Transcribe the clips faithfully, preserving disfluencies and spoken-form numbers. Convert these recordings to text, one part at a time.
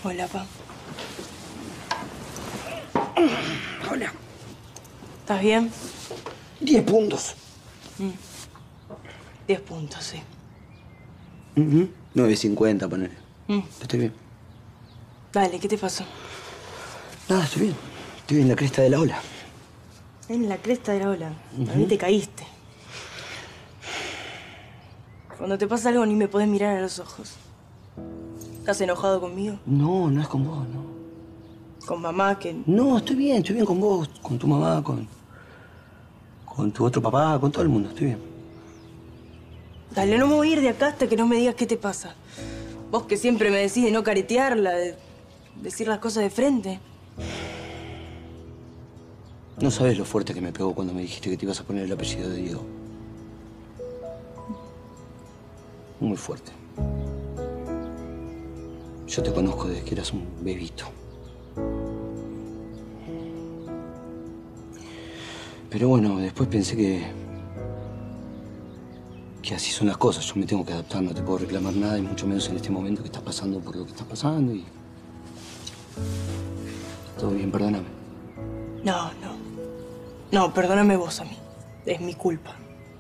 Hola, pa. Hola. ¿Estás bien? Diez puntos. Mm. Diez puntos, sí. Uh-huh. nueve cincuenta, ponele. Mm. Estoy bien. Dale, ¿qué te pasó? Nada, estoy bien. Estoy en la cresta de la ola. En la cresta de la ola. Uh-huh. A mí te caíste. Cuando te pasa algo ni me podés mirar a los ojos. ¿Estás enojado conmigo? No, no es con vos, no. ¿Con mamá que...? No, estoy bien, estoy bien con vos, con tu mamá, con... con tu otro papá, con todo el mundo, estoy bien. Dale, no me voy a ir de acá hasta que no me digas qué te pasa. Vos que siempre me decís de no caretearla, de decir las cosas de frente. No sabés lo fuerte que me pegó cuando me dijiste que te ibas a poner el apellido de Diego. Muy fuerte. Yo te conozco desde que eras un bebito. Pero bueno, después pensé que... que así son las cosas. Yo me tengo que adaptar, no te puedo reclamar nada, y mucho menos en este momento que estás pasando por lo que estás pasando y... Todo bien, perdóname. No, no. No, perdóname vos a mí. Es mi culpa.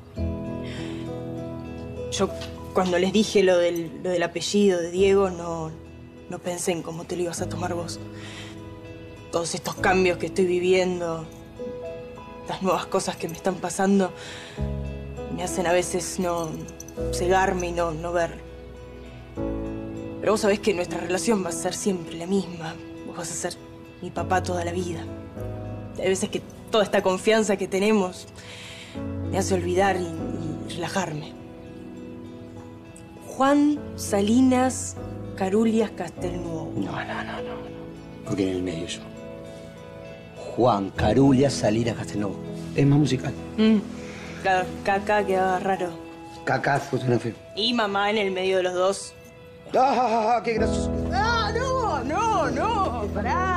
Yo, cuando les dije lo del, lo del apellido de Diego, no, no pensé en cómo te lo ibas a tomar vos. Todos estos cambios que estoy viviendo, las nuevas cosas que me están pasando, me hacen a veces no cegarme y no, no ver. Pero vos sabés que nuestra relación va a ser siempre la misma. Vos vas a ser mi papá toda la vida. Hay veces que toda esta confianza que tenemos me hace olvidar y, y relajarme. Juan Salinas Carulias Castelnuovo. No, no, no, no, no. Porque en el medio yo. Juan Carulias Salinas Castelnuovo. Es más musical. Mm. Claro, caca quedaba raro. Caca, fotografía. Y mamá en el medio de los dos. ¡Ah, qué gracioso! ¡Ah, no! ¡No, no! ¡Pará!